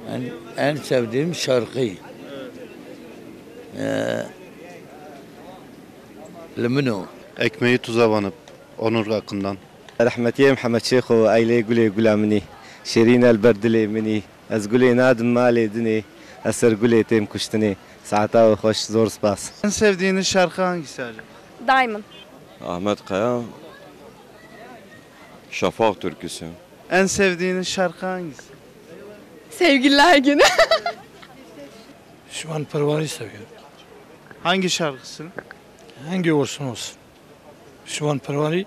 En sevdiğim şarkı. Limino. Ekmeği tuza banıp Onur Akın'dan. رحمتي محمد شيخ وأيلي قولي قولا مني شيرين البردلي مني از قولي نادم مالي دني أسر قولي تيم كشتني ساعتا وخوش زور سباس. En sevdiğiniz şarkı hangisi acaba? Diamond. Ahmet Kaya Şafak türküsü. En sevdiğiniz şarkı hangisi? Sevgililer günü. Şu an pervaneyi seviyorum. Hangi şarkısını? Hangi olsun olsun. Şu an pervaneyi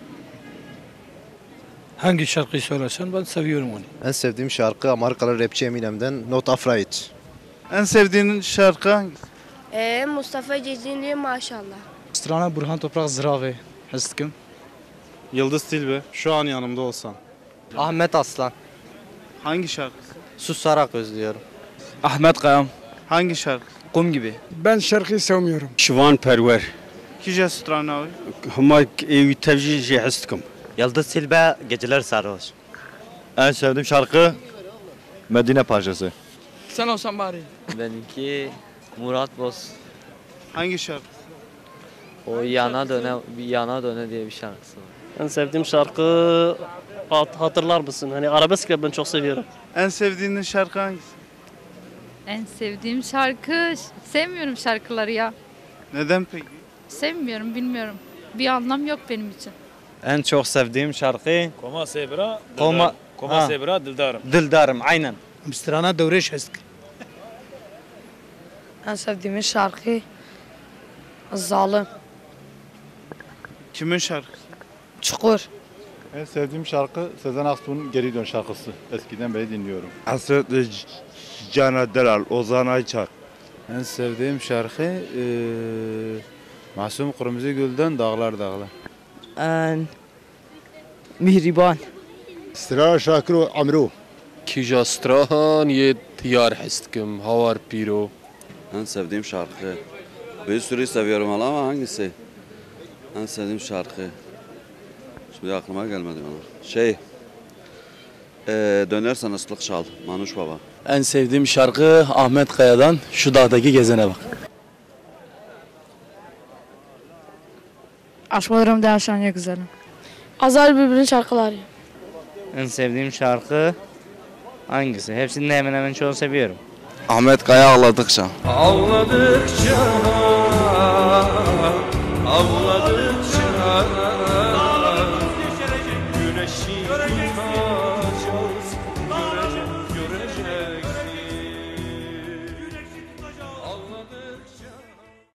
hangi şarkıyı söylersen ben seviyorum onu. En sevdiğim şarkı Amerikalı rapçi Eminem'den Not Afraid. En sevdiğiniz şarkı hangisi? Mustafa Ceceli maşallah. Strana Burhan Toprak Zırave. Hıskım. Yıldız Tilbe. Şu an yanımda olsan. Ahmet Aslan. Hangi şarkısı? Susarak özlüyorum. Ahmet Kayam. Hangi şarkı? Kum gibi. Ben şarkıyı sevmiyorum. Şivan Perver. Kije Stranavi. Huma evi tevcih hıskım. Yıldız Silbe Geceler Sarhoş. En sevdiğim şarkı Medine Parçası. Sen olsan bari. Benimki Murat Boz. Hangi şarkı? O yana döne diye bir şarkısı var. En sevdiğim şarkı hatırlar mısın? Hani arabesk ben çok seviyorum. En sevdiğiniz şarkı hangisi? En sevdiğim şarkı, sevmiyorum şarkıları ya. Neden peki? Sevmiyorum, bilmiyorum. Bir anlam yok benim için. En çok sevdiğim şarkı Koma Sebra. Koma Sebra Dildarım. Dildarım aynen. Strana Devreş eski. En sevdiğim şarkı Zalim. Kimin şarkısı? Çukur. En sevdiğim şarkı Sezen Aksu'nun Geri Dön şarkısı. Eskiden beri dinliyorum. Hasret Cana Delal, Ozan Ayçak. En sevdiğim şarkı Masum Kırmızıgül'den Dağlar Dağlar. En Mihriban. Sıra Şakir Amru. Kija Strahan Yed Yar Hıskım. Havar Piro. En sevdiğim şarkı. Bir sürü seviyorum ama hangisi? En sevdiğim şarkı. Şimdi aklıma gelmedi bana. Dönersen ıslık çal. Manuş Baba. En sevdiğim şarkı Ahmet Kaya'dan Şu Dağdaki Gezene Bak. Aşklarım da aşağıya güzelim. Azal Bülbül'ün şarkıları. En sevdiğim şarkı hangisi? Hepsini de hemen hemen çoğunu seviyorum. Ahmet Kaya ağladıkça. Ağladıkça, ağladıkça güneşin